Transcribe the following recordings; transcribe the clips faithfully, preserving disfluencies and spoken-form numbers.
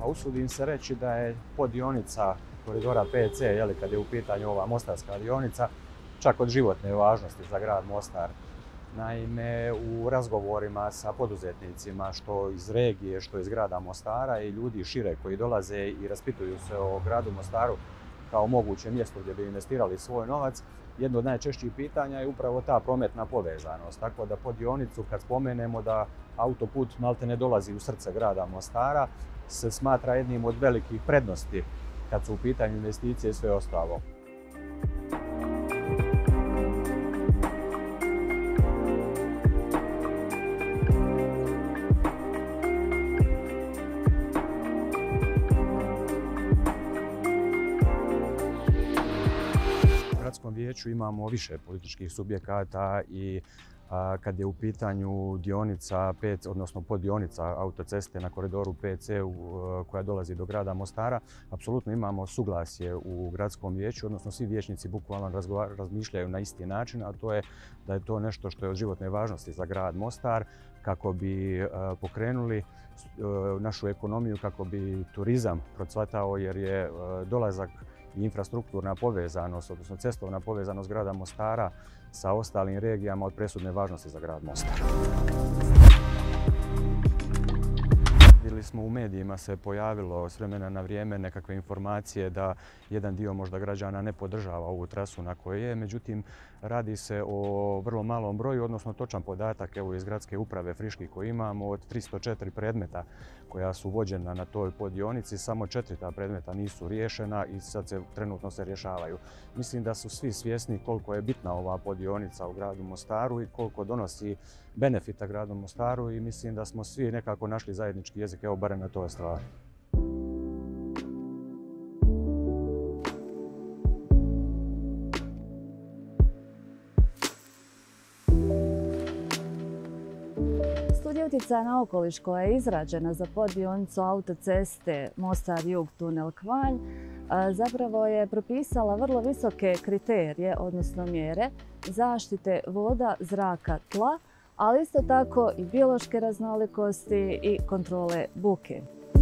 Pa usudim se reći da je podionica koridora P C, jeli, kad je u pitanju ova mostarska dionica, čak od životne važnosti za grad Mostar. Naime, u razgovorima sa poduzetnicima, što iz regije, što iz grada Mostara i ljudi šire koji dolaze i raspituju se o gradu Mostaru kao mogućem mjestu gdje bi investirali svoj novac, jedno od najčešćih pitanja je upravo ta prometna povezanost. Tako da podionicu, kad spomenemo da autoput maltene dolazi u srce grada Mostara, se smatra jednim od velikih prednosti kad su u pitanju investicije i sve ostalo. U gradskom vijeću imamo više političkih subjekata i a, kad je u pitanju dionica, odnosno poddionica autoceste na koridoru P C koja dolazi do grada Mostara, apsolutno imamo suglasje u gradskom vijeću, odnosno svi vijećnici bukvalno razmišljaju na isti način, a to je da je to nešto što je od životne važnosti za grad Mostar, kako bi pokrenuli našu ekonomiju, kako bi turizam procvatao, jer je dolazak i infrastrukturna povezanost, odnosno cestovna povezanost grada Mostara sa ostalim regijama od presudne važnosti za grad Mostar. Vidjeli smo u medijima se pojavilo s vremena na vrijeme nekakve informacije da jedan dio možda građana ne podržava ovu trasu na kojoj je, međutim radi se o vrlo malom broju, odnosno točan podatak evo iz gradske uprave Friški koji imamo od tristo četiri predmeta koja su vođena na toj poddionici, samo četiri ta predmeta nisu riješena i sad se trenutno se rješavaju. Mislim da su svi svjesni koliko je bitna ova poddionica u gradu Mostaru i koliko donosi benefita gradu Mostaru i mislim da smo svi nekako našli zajednički jezik, evo barem na toj stvari. Studija utjecaja na okoliš koja je izrađena za poddionicu autoceste Mostar-Jug tunel Kvanj zapravo je propisala vrlo visoke kriterije, odnosno mjere zaštite voda, zraka, tla, ali isto tako i biološke raznolikosti i kontrole buke.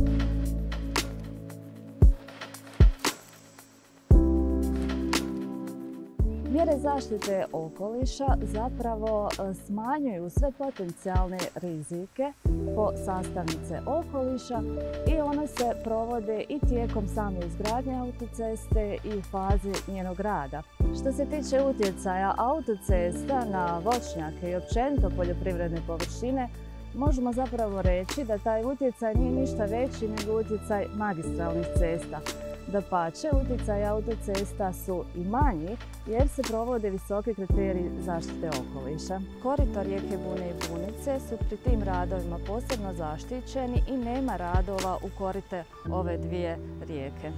Mjere zaštite okoliša zapravo smanjuju sve potencijalne rizike po sastavnice okoliša i one se provode i tijekom same izgradnje autoceste i u fazi njenog rada. Što se tiče utjecaja autocesta na voćnjake i općenito poljoprivredne površine, možemo zapravo reći da taj utjecaj nije ništa veći nego utjecaj magistralnih cesta. Dapače, utjecaj autocesta su i manji jer se provode visoki kriteriji zaštite okoliša. Korito rijeke Bune i Bunice su pri tim radovima posebno zaštićeni i nema radova u korite ove dvije rijeke.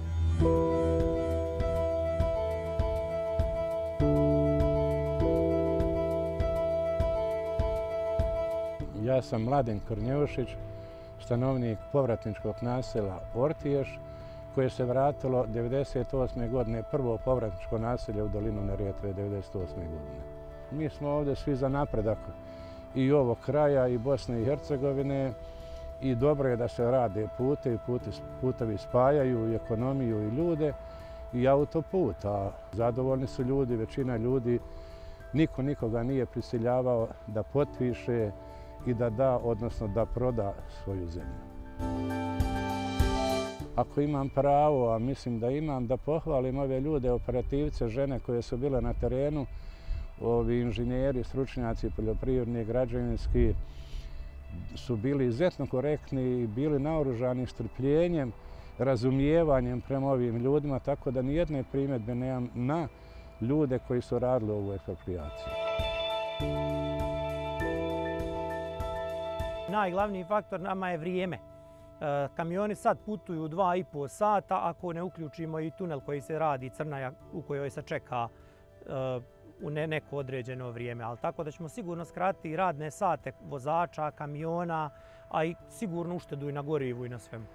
Ja sam Mladen Kornjeušić, stanovnik povratničkog naselja Ortiješ, koje se vratilo devedeset osme godine, prvo povratničko naselje u dolinu Neretve devedeset osme godine. Mi smo ovdje svi za napredak i ovog kraja i Bosne i Hercegovine i dobro je da se rade putevi, putevi spajaju i ekonomiju i ljude i autoput, a zadovoljni su ljudi, većina ljudi, niko nikoga nije prisiljavao da potpiše i da da, odnosno da proda svoju zemlju. Ako imam pravo, a mislim da imam, da pohvalim ove ljude, operativce, žene koje su bile na terenu, ovi inženjeri, stručnjaci, poljoprivredni, građevinski, su bili izuzetno korektni i bili naoružani strpljenjem, razumijevanjem prema ovim ljudima, tako da nijedne primjedbe nemam na ljude koji su radili ovu eksproprijaciju. Najglavniji faktor nama je vrijeme. Kamioni sad putuju dva i po sata ako ne uključimo i tunel koji se radi, Crnaja u kojoj se čeka u neko određeno vrijeme. Ali tako da ćemo sigurno skratiti radne sate vozača, kamiona, a i sigurno uštedu i na gorivu i na svemu.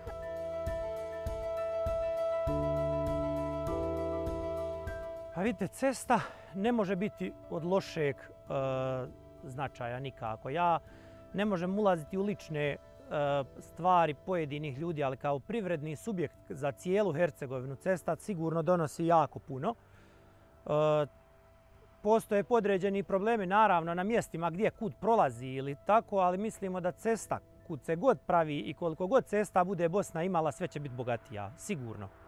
Pa vidite, cesta ne može biti od lošeg značaja nikako. Ja ne možem ulaziti u lične stvari pojedinih ljudi, ali kao privredni subjekt za cijelu Hercegovinu cesta sigurno donosi jako puno. Postoje podređeni problemi naravno na mjestima gdje kud prolazi ili tako, ali mislimo da cesta kud se god pravi i koliko god cesta bude Bosna imala, sve će biti bogatija, sigurno.